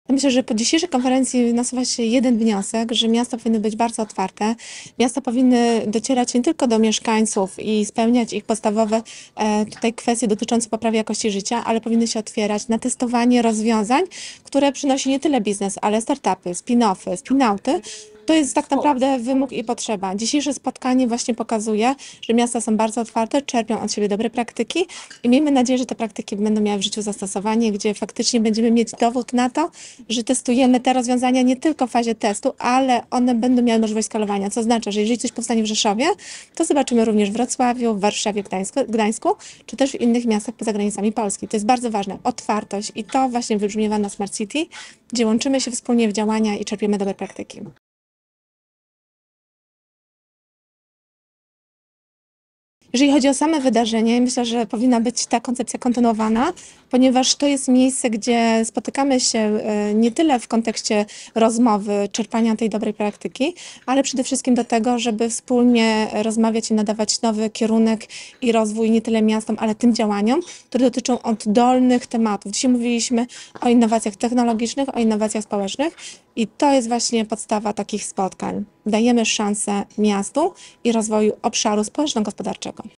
Myślę, że po dzisiejszej konferencji nasuwa się jeden wniosek, że miasta powinny być bardzo otwarte. Miasta powinny docierać nie tylko do mieszkańców i spełniać ich podstawowe tutaj kwestie dotyczące poprawy jakości życia, ale powinny się otwierać na testowanie rozwiązań, które przynosi nie tyle biznes, ale startupy, spin-offy, spin-outy. To jest tak naprawdę wymóg i potrzeba. Dzisiejsze spotkanie właśnie pokazuje, że miasta są bardzo otwarte, czerpią od siebie dobre praktyki i miejmy nadzieję, że te praktyki będą miały w życiu zastosowanie, gdzie faktycznie będziemy mieć dowód na to, że testujemy te rozwiązania nie tylko w fazie testu, ale one będą miały możliwość skalowania, co oznacza, że jeżeli coś powstanie w Rzeszowie, to zobaczymy również w Wrocławiu, w Warszawie, Gdańsku, czy też w innych miastach poza granicami Polski. To jest bardzo ważne. Otwartość i to właśnie wybrzmiewa na Smart City, gdzie łączymy się wspólnie w działania i czerpiemy dobre praktyki. Jeżeli chodzi o same wydarzenie, myślę, że powinna być ta koncepcja kontynuowana, ponieważ to jest miejsce, gdzie spotykamy się nie tyle w kontekście rozmowy, czerpania tej dobrej praktyki, ale przede wszystkim do tego, żeby wspólnie rozmawiać i nadawać nowy kierunek i rozwój nie tyle miastom, ale tym działaniom, które dotyczą oddolnych tematów. Dzisiaj mówiliśmy o innowacjach technologicznych, o innowacjach społecznych i to jest właśnie podstawa takich spotkań. Dajemy szansę miastu i rozwoju obszaru społeczno-gospodarczego.